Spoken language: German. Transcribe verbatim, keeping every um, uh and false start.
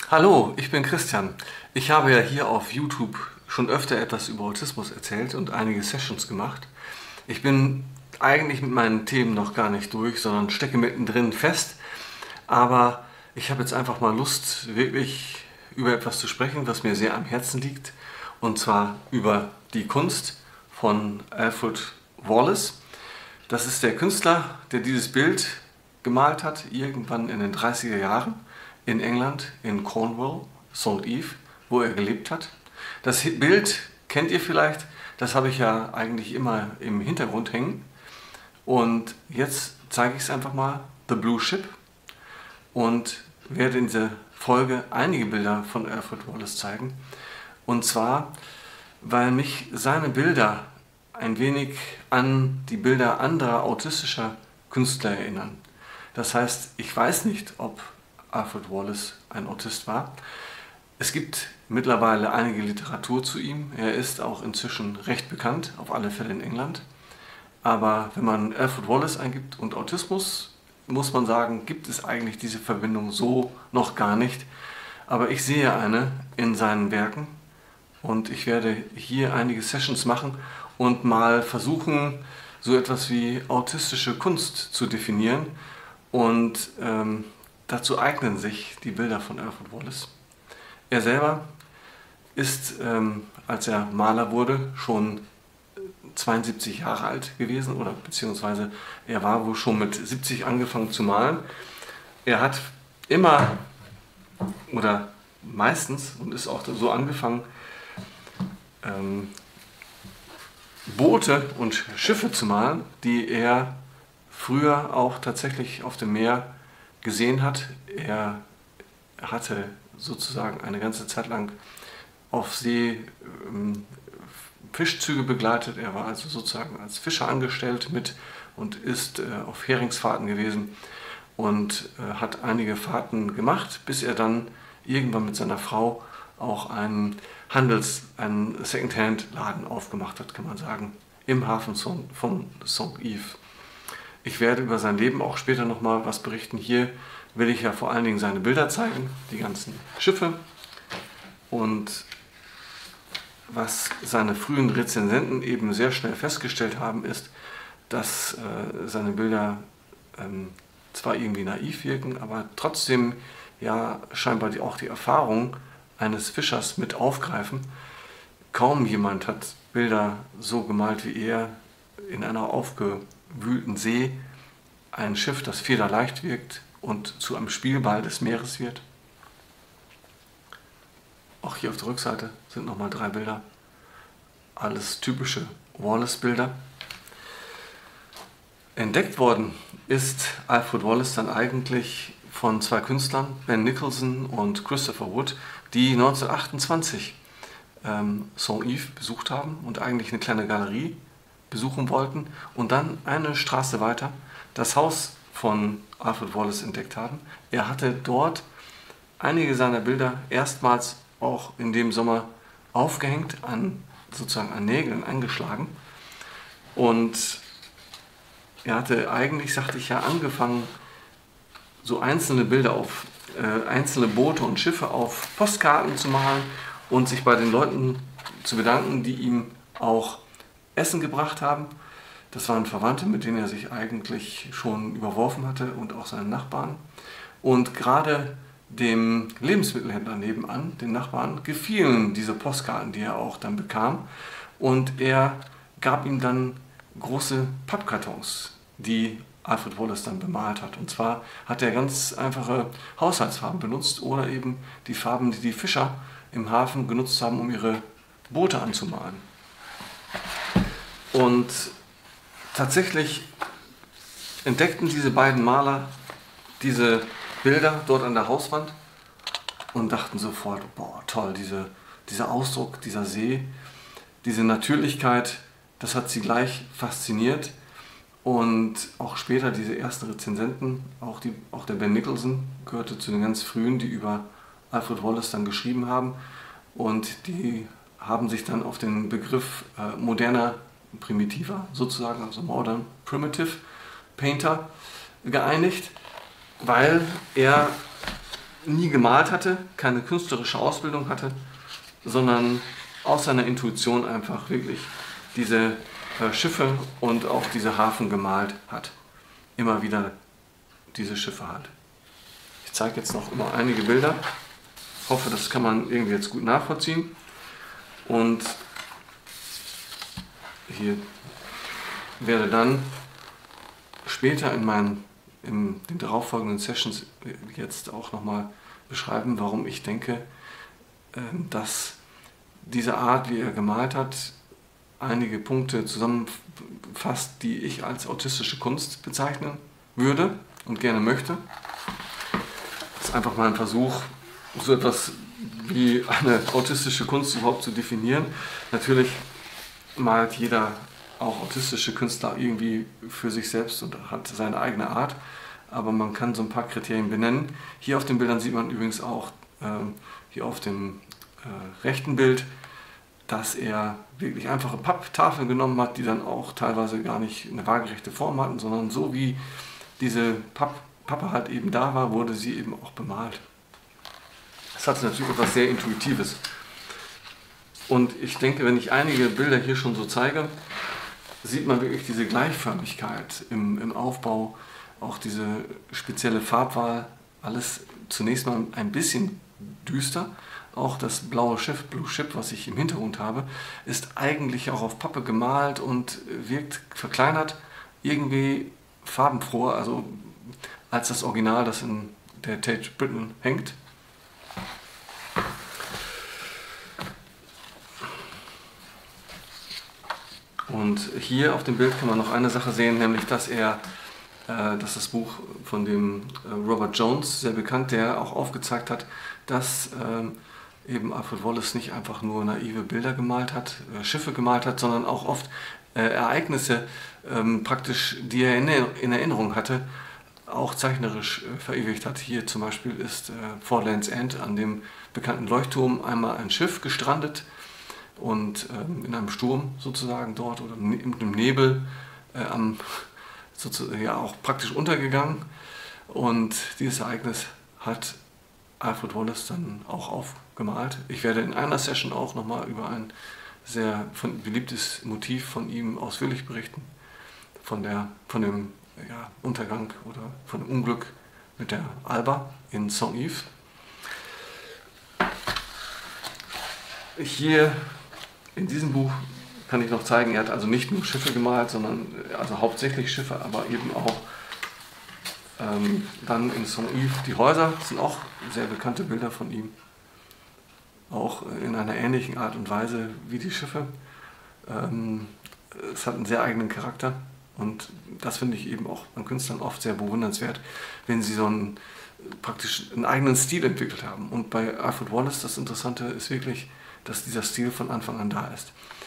Hallo, ich bin Christian. Ich habe ja hier auf YouTube schon öfter etwas über Autismus erzählt und einige Sessions gemacht. Ich bin eigentlich mit meinen Themen noch gar nicht durch, sondern stecke mittendrin fest. Aber ich habe jetzt einfach mal Lust, wirklich über etwas zu sprechen, was mir sehr am Herzen liegt. Und zwar über die Kunst von Alfred Wallace. Das ist der Künstler, der dieses Bild gemalt hat, irgendwann in den dreißiger Jahren in England, in Cornwall, Saint Ives, wo er gelebt hat. Das Bild kennt ihr vielleicht, das habe ich ja eigentlich immer im Hintergrund hängen. Und jetzt zeige ich es einfach mal, The Blue Ship, und werde in dieser Folge einige Bilder von Alfred Wallace zeigen. Und zwar, weil mich seine Bilder ein wenig an die Bilder anderer autistischer Künstler erinnern. Das heißt, ich weiß nicht, ob Alfred Wallace ein Autist war. Es gibt mittlerweile einige Literatur zu ihm. Er ist auch inzwischen recht bekannt, auf alle Fälle in England. Aber wenn man Alfred Wallace eingibt und Autismus, muss man sagen, gibt es eigentlich diese Verbindung so noch gar nicht. Aber ich sehe eine in seinen Werken und ich werde hier einige Sessions machen und mal versuchen, so etwas wie autistische Kunst zu definieren. Und ähm, dazu eignen sich die Bilder von Alfred Wallace. Er selber ist, ähm, als er Maler wurde, schon zweiundsiebzig Jahre alt gewesen, oder beziehungsweise er war wohl schon mit siebzig angefangen zu malen. Er hat immer oder meistens, und ist auch so angefangen, ähm, Boote und Schiffe zu malen, die er früher auch tatsächlich auf dem Meer gesehen hat. Er hatte sozusagen eine ganze Zeit lang auf See ähm, Fischzüge begleitet. Er war also sozusagen als Fischer angestellt mit und ist äh, auf Heringsfahrten gewesen und äh, hat einige Fahrten gemacht, bis er dann irgendwann mit seiner Frau auch einen Handels-, einen Secondhand-Laden aufgemacht hat, kann man sagen, im Hafen von Saint Ives. Ich werde über sein Leben auch später nochmal was berichten. Hier will ich ja vor allen Dingen seine Bilder zeigen, die ganzen Schiffe. Und was seine frühen Rezensenten eben sehr schnell festgestellt haben, ist, dass äh, seine Bilder ähm, zwar irgendwie naiv wirken, aber trotzdem ja scheinbar die, auch die Erfahrung eines Fischers mit aufgreifen. Kaum jemand hat Bilder so gemalt wie er in einer aufgewühlten See, ein Schiff, das federleicht wirkt und zu einem Spielball des Meeres wird. Auch hier auf der Rückseite sind nochmal drei Bilder. Alles typische Wallace-Bilder. Entdeckt worden ist Alfred Wallace dann eigentlich von zwei Künstlern, Ben Nicholson und Christopher Wood, die neunzehnhundertachtundzwanzig ähm, Saint Ives besucht haben und eigentlich eine kleine Galerie besuchen wollten und dann eine Straße weiter das Haus von Alfred Wallace entdeckt haben. Er hatte dort einige seiner Bilder erstmals auch in dem Sommer aufgehängt, an, sozusagen an Nägeln angeschlagen. Und er hatte eigentlich, sagte ich ja, angefangen, so einzelne Bilder auf, äh, einzelne Boote und Schiffe auf Postkarten zu malen und sich bei den Leuten zu bedanken, die ihm auch Essen gebracht haben. Das waren Verwandte, mit denen er sich eigentlich schon überworfen hatte, und auch seine Nachbarn. Und gerade dem Lebensmittelhändler nebenan, den Nachbarn, gefielen diese Postkarten, die er auch dann bekam. Und er gab ihm dann große Pappkartons, die Alfred Wallace dann bemalt hat. Und zwar hat er ganz einfache Haushaltsfarben benutzt oder eben die Farben, die die Fischer im Hafen genutzt haben, um ihre Boote anzumalen. Und tatsächlich entdeckten diese beiden Maler diese Bilder dort an der Hauswand und dachten sofort, boah, toll, diese, dieser Ausdruck, dieser See, diese Natürlichkeit, das hat sie gleich fasziniert. Und auch später diese ersten Rezensenten, auch, die, auch der Ben Nicholson gehörte zu den ganz frühen, die über Alfred Wallace dann geschrieben haben. Und die haben sich dann auf den Begriff äh, moderner Primitiver, sozusagen, also Modern Primitive Painter, geeinigt, weil er nie gemalt hatte, keine künstlerische Ausbildung hatte, sondern aus seiner Intuition einfach wirklich diese äh, Schiffe und auch diese Hafen gemalt hat. Immer wieder diese Schiffe halt. Ich zeige jetzt noch immer einige Bilder. Ich hoffe, das kann man irgendwie jetzt gut nachvollziehen. Und hier werde dann später in meinen in den darauffolgenden Sessions jetzt auch nochmal beschreiben, warum ich denke, dass diese Art, wie er gemalt hat, einige Punkte zusammenfasst, die ich als autistische Kunst bezeichnen würde und gerne möchte. Das ist einfach mal ein Versuch, so etwas wie eine autistische Kunst überhaupt zu definieren. Natürlich malt jeder, auch autistische Künstler, irgendwie für sich selbst und hat seine eigene Art, aber man kann so ein paar Kriterien benennen. Hier auf den Bildern sieht man übrigens auch, ähm, hier auf dem äh, rechten Bild, dass er wirklich einfache Papptafeln genommen hat, die dann auch teilweise gar nicht eine waagerechte Form hatten, sondern so wie diese Papp Pappe halt eben da war, wurde sie eben auch bemalt. Das hat natürlich etwas sehr Intuitives. Und ich denke, wenn ich einige Bilder hier schon so zeige, sieht man wirklich diese Gleichförmigkeit im, im Aufbau, auch diese spezielle Farbwahl, alles zunächst mal ein bisschen düster. Auch das blaue Schiff, Blue Ship, was ich im Hintergrund habe, ist eigentlich auch auf Pappe gemalt und wirkt verkleinert, irgendwie farbenfroher, also als das Original, das in der Tate Britain hängt. Und hier auf dem Bild kann man noch eine Sache sehen, nämlich dass er, äh, dass das Buch von dem äh, Robert Jones, sehr bekannt, der auch aufgezeigt hat, dass äh, eben Alfred Wallace nicht einfach nur naive Bilder gemalt hat, äh, Schiffe gemalt hat, sondern auch oft äh, Ereignisse ähm, praktisch, die er in, in Erinnerung hatte, auch zeichnerisch äh, verewigt hat. Hier zum Beispiel ist äh, vor Land's End an dem bekannten Leuchtturm einmal ein Schiff gestrandet, und ähm, in einem Sturm sozusagen dort oder in einem Nebel äh, am, sozusagen, ja, auch praktisch untergegangen. Und dieses Ereignis hat Alfred Wallace dann auch aufgemalt. Ich werde in einer Session auch nochmal über ein sehr von, beliebtes Motiv von ihm ausführlich berichten, von, der, von dem ja, Untergang oder von dem Unglück mit der Alba in Saint-Yves. Hier in diesem Buch kann ich noch zeigen, er hat also nicht nur Schiffe gemalt, sondern also hauptsächlich Schiffe, aber eben auch ähm, dann in Saint-Yves die Häuser. Das sind auch sehr bekannte Bilder von ihm. Auch in einer ähnlichen Art und Weise wie die Schiffe. Ähm, es hat einen sehr eigenen Charakter und das finde ich eben auch an Künstlern oft sehr bewundernswert, wenn sie so einen praktisch einen eigenen Stil entwickelt haben. Und bei Alfred Wallace, das Interessante ist wirklich, dass dieser Stil von Anfang an da ist.